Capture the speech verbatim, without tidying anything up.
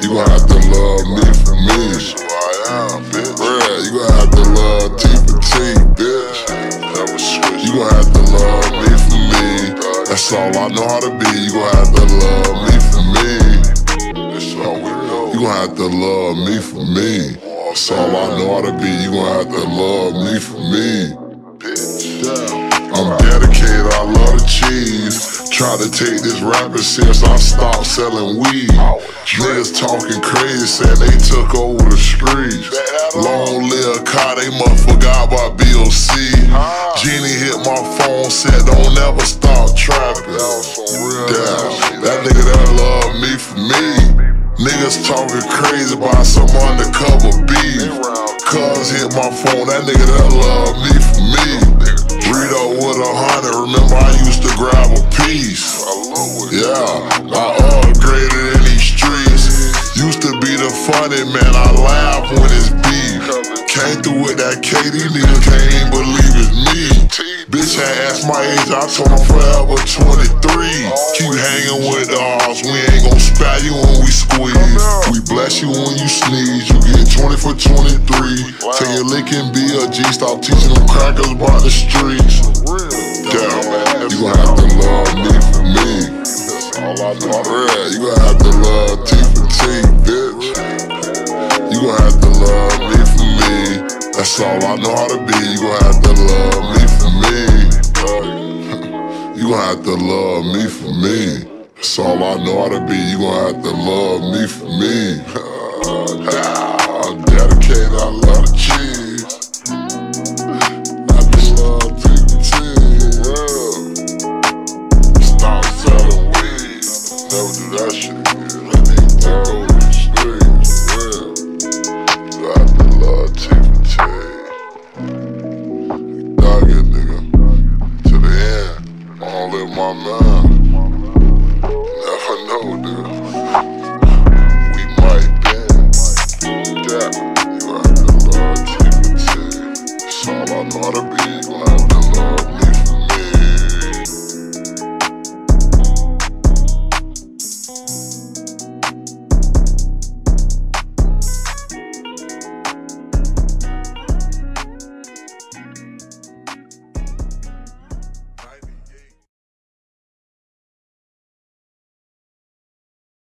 you gon' have to love me for me. That's who I am, bitch. Yeah, you gon' have to love T for T, bitch. You gon' have to love me for me. That's all I know how to be. You gon' have to love me for me. You gon' have to love me for me. That's all I know how to be. You gon' have to love me for me. I'm dedicated, I love the cheese. Try to take this rapping since I stopped selling weed. Niggas talking crazy, saying they took over the streets. Long live Kai, they must forgot about B O C. Genie hit my phone, said don't ever stop trapping. Damn, that nigga that love me for me. Niggas talking crazy about some undercover beef. Cuz hit my phone, that nigga that love me for me. Rito with a hundred, remember I used to grab a piece. Yeah, I upgraded in these streets. Used to be the funny man, I laugh when it's beef. Came through with that K D, niggas can't believe it's me. Bitch ain't asked my age, I told him forever twenty-three. Keep hanging with the odds, we ain't gon' spat you when we squeeze. We bless you when you sneeze, you get twenty for twenty-three. Take a lick and be a G, stop teaching them crackers about the streets. Damn, you gon' have to love me for me. Yeah, you gon' have to love T for T, bitch. You gon' have to love me for me. That's all I know how to be. You gon' have to love me for me. You gon' have to love me for me. That's all I know how to be. You gon' have to love me for me. I'm dedicated, I love the cheese. I just love T for T. Yeah. Stop selling weed. Never do that shit again.